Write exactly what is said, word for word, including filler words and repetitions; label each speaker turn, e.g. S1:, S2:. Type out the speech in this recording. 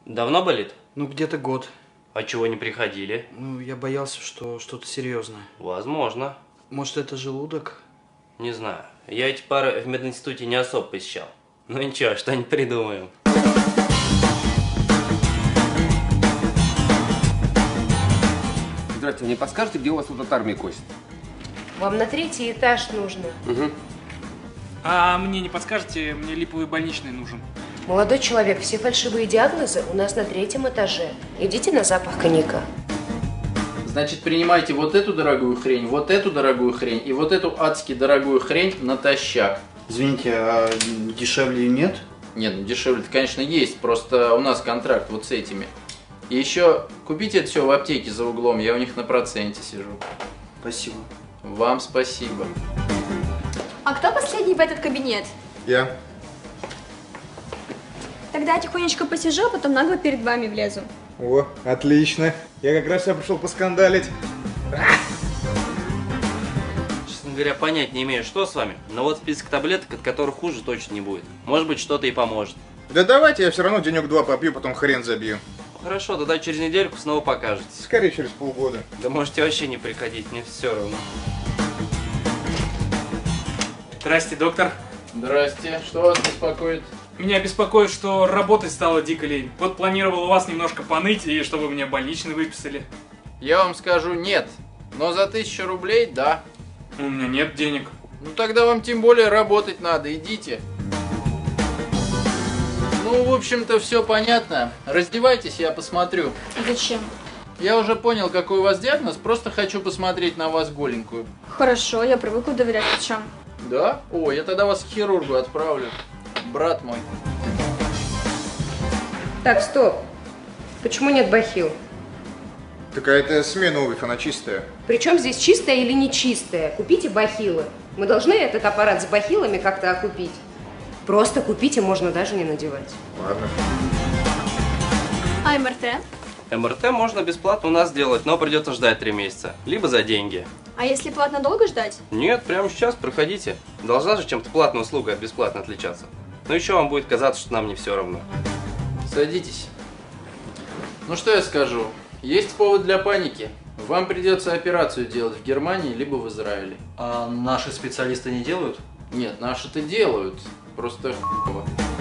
S1: Давно болит?
S2: Ну, где-то год.
S1: А чего не приходили?
S2: Ну, я боялся, что что-то серьезное.
S1: Возможно.
S2: Может, это желудок?
S1: Не знаю. Я эти пары в мединституте не особо посещал. Ну ничего, что-нибудь придумаем.
S3: Здравствуйте, вы мне подскажете, где у вас тут от армии косит?
S4: Вам на третий этаж нужно.
S3: Угу.
S5: А мне не подскажете, мне липовый больничный нужен.
S4: Молодой человек, все фальшивые диагнозы у нас на третьем этаже. Идите на запах коньяка.
S6: Значит, принимайте вот эту дорогую хрень, вот эту дорогую хрень и вот эту адски дорогую хрень натощак.
S2: Извините, а дешевле нет?
S6: Нет, ну дешевле-то, конечно, есть, просто у нас контракт вот с этими. И еще купите это все в аптеке за углом, я у них на проценте сижу.
S2: Спасибо.
S6: Вам спасибо.
S7: А кто последний в этот кабинет?
S8: Я.
S7: Тогда я тихонечко посижу, а потом нагло перед вами влезу.
S8: О, отлично. Я как раз сюда пришел поскандалить.
S1: Честно говоря, понять не имею, что с вами. Но вот список таблеток, от которых хуже точно не будет. Может быть, что-то и поможет.
S8: Да давайте, я все равно денек-два попью, потом хрен забью.
S1: Хорошо, тогда через недельку снова покажете.
S8: Скорее через полгода.
S1: Да можете вообще не приходить, мне все равно.
S5: Здрасте, доктор.
S6: Здрасте, что вас беспокоит?
S5: Меня беспокоит, что работать стало дико лень. Вот планировал у вас немножко поныть, и чтобы мне больничный выписали.
S6: Я вам скажу нет, но за тысячу рублей да.
S5: У меня нет денег.
S6: Ну тогда вам тем более работать надо, идите. Ну, в общем-то, все понятно. Раздевайтесь, я посмотрю.
S7: Зачем?
S6: Я уже понял, какой у вас диагноз, просто хочу посмотреть на вас голенькую.
S7: Хорошо, я привыкла доверять врачам.
S6: Да? О, я тогда вас к хирургу отправлю. Брат мой.
S4: Так, стоп. Почему нет бахил?
S8: Такая это смена обувь, она чистая.
S4: Причем здесь чистая или нечистая? Купите бахилы. Мы должны этот аппарат с бахилами как-то окупить. Просто купите, можно даже не надевать.
S8: Ладно.
S7: А эм эр тэ?
S1: эм эр тэ можно бесплатно у нас делать, но придется ждать три месяца. Либо за деньги.
S7: А если платно, долго ждать?
S1: Нет, прямо сейчас проходите. Должна же чем-то платная услуга от бесплатно отличаться. Но еще вам будет казаться, что нам не все равно.
S6: Садитесь. Ну что я скажу? Есть повод для паники. Вам придется операцию делать в Германии, либо в Израиле.
S9: А наши специалисты не делают?
S6: Нет, наши-то делают. Просто хуево.